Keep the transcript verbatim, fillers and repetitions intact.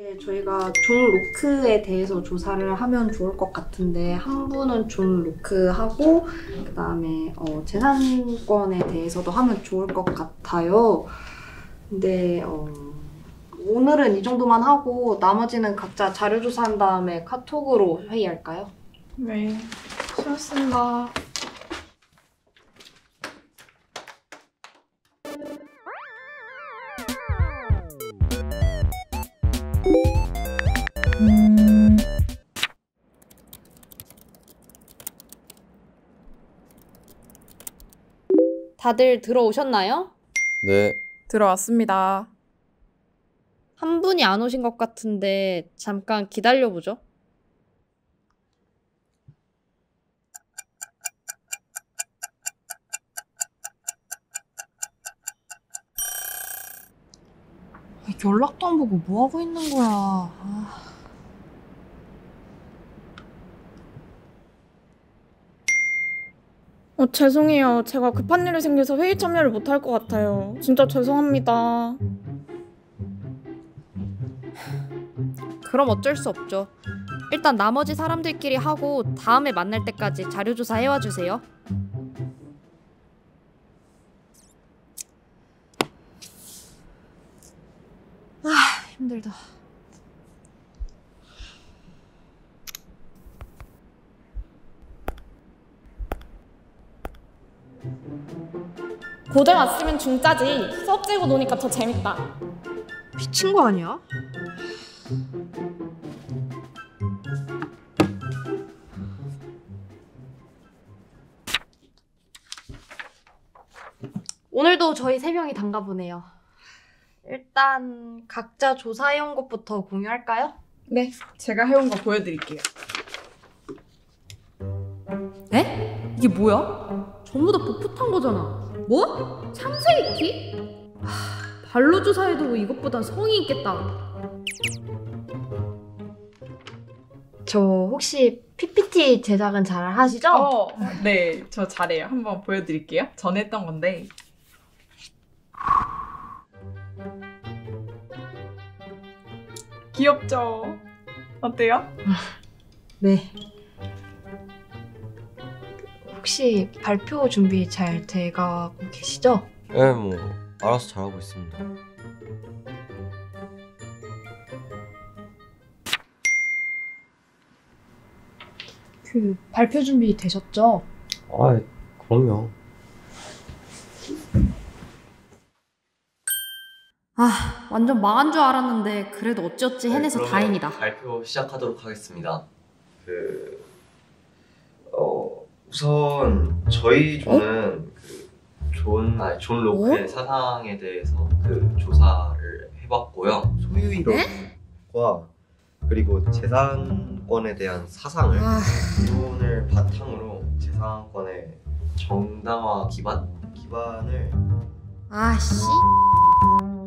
네, 저희가 존 로크에 대해서 조사를 하면 좋을 것 같은데 한 분은 존 로크하고 그 다음에 어, 재산권에 대해서도 하면 좋을 것 같아요. 근데 어, 오늘은 이 정도만 하고 나머지는 각자 자료 조사한 다음에 카톡으로 회의할까요? 네, 수고하셨습니다. 음... 다들 들어오셨나요? 네. 들어왔습니다. 한 분이 안 오신 것 같은데 잠깐 기다려보죠. 연락도 안 보고 뭐하고 있는 거야. 아... 어, 죄송해요. 제가 급한 일이 생겨서 회의 참여를 못할 것 같아요. 진짜 죄송합니다. 그럼 어쩔 수 없죠. 일단 나머지 사람들끼리 하고 다음에 만날 때까지 자료조사 해와 주세요. 아, 힘들다. 고대 왔으면 중짜지. 수업 들고 노니까 더 재밌다. 미친 거 아니야? 오늘도 저희 세 명이 단가 보네요. 일단 각자 조사해온 것부터 공유할까요? 네, 제가 해온 거 보여드릴게요. 에? 이게 뭐야? 전부 다 복붙한 거잖아. 뭐? 창세기? 하, 발로 조사해도 이것보단 성의 있겠다. 저 혹시 피피티 제작은 잘 하시죠? 어, 네, 저 잘해요. 한번 보여드릴게요. 전에 했던 건데. 귀엽죠? 어때요? 네. 혹시 발표 준비 잘 돼가고 계시죠? 네, 뭐 알아서 잘하고 있습니다. 그 발표 준비 되셨죠? 아, 그럼요. 아, 완전 망한 줄 알았는데 그래도 어찌어찌 해내서 네, 다행이다. 발표 시작하도록 하겠습니다. 그 어, 우선 저희 조는 그 존, 아니 존 로크의 어? 사상에 대해서 그 조사를 해봤고요. 소유 이론과 그리고 재산권에 대한 사상을 아... 이론을 바탕으로 재산권의 정당화 기반 기반을 아씨